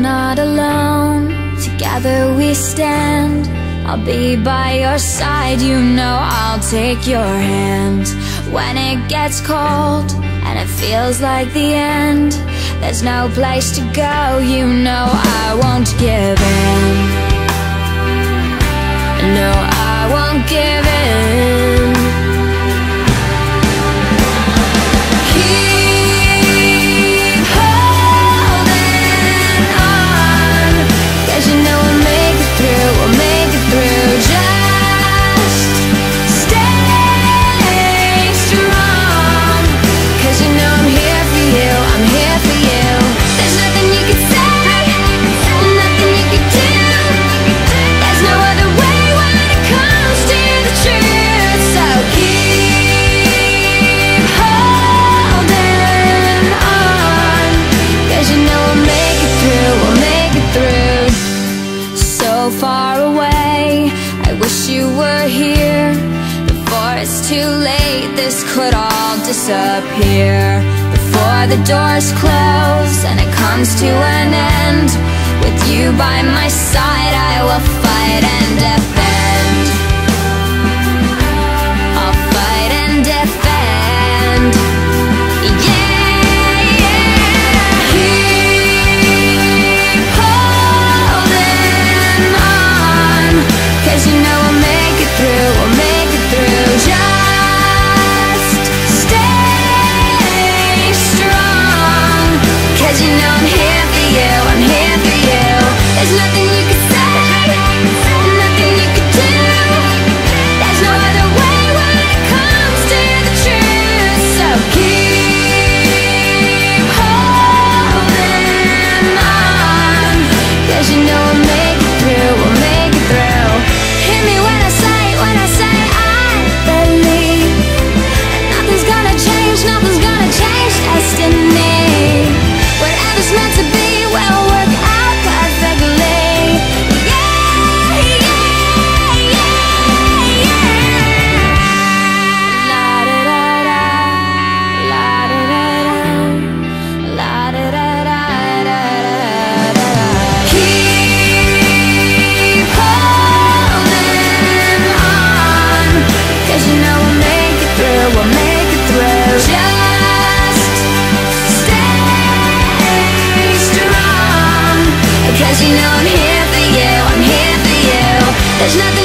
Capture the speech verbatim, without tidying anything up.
not alone, together we stand. I'll be by your side, you know I'll take your hand. When it gets cold and it feels like the end, there's no place to go, you know I won't give in. No, I won't give in. Keep holding on, 'cause you know we'll make it through, we'll make it through. Just stay strong, 'cause you know I'm here for you, I'm here for you. There's nothing you can say, nothing you can do. There's no other way when it comes to the truth. So keep holding on, 'cause you know we'll make it through, we'll make it through. So far away, I wish you were here. Before it's too late, this could all disappear. Before the doors close and it comes to an end, with you by my side I will fight and defend. I'll fight and defend. Yeah, yeah. Keep holding on, 'cause you know we'll make it through, we'll make it through. Just stay strong, 'cause you know I'm here for you, I'm here for you. There's nothing you can say, nothing you can do. There's no other way when it comes to the truth. So keep holding on, 'cause you know we'll make it through, we'll make it through. Hear me when I say, when I say I believe that nothing's gonna change, nothing's gonna change destiny. Whatever's meant to be will work out perfectly. Yeah, yeah, yeah, yeah. La da da da, la da da da, la da da da da da. Keep holding on, 'cause you know we'll make it through, we'll make it through. Just stay strong, 'cause you know I'm here for you, I'm here for you. There's nothing